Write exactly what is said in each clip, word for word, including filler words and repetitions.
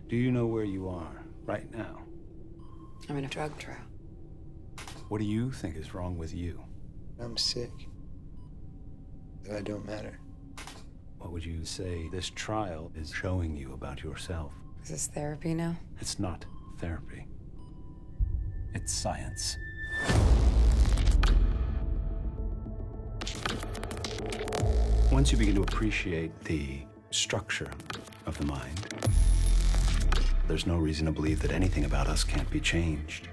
Do you know where you are right now? I'm in a drug trial. What do you think is wrong with you? I'm sick. But I don't matter. What would you say this trial is showing you about yourself? Is this therapy now? It's not therapy. It's science. Once you begin to appreciate the structure of the mind, there's no reason to believe that anything about us can't be changed.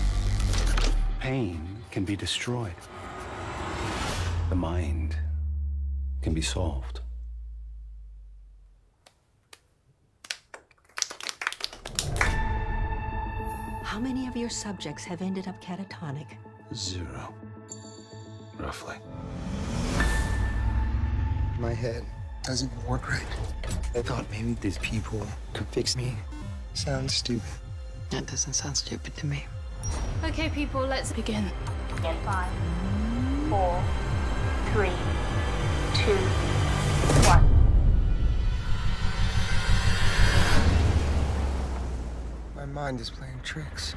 Pain can be destroyed. The mind can be solved. How many of your subjects have ended up catatonic? Zero, roughly. My head doesn't work right. I thought maybe these people could fix me. Sounds stupid. That doesn't sound stupid to me. Okay, people, let's begin. In five, four, three, two, one. My mind is playing tricks.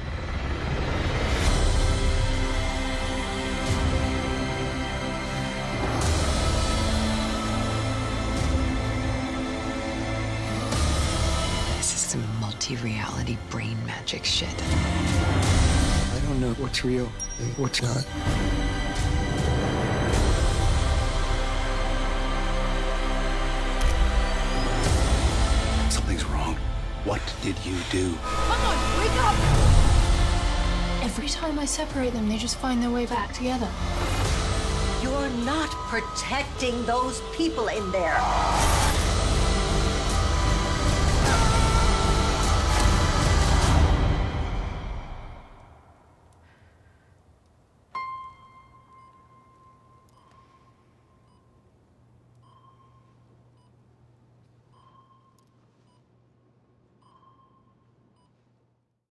This is some multi-reality brain magic shit. I don't know what's real and what's not. Something's wrong. What did you do? Come on, wake up! Every time I separate them, they just find their way back together. You're not protecting those people in there.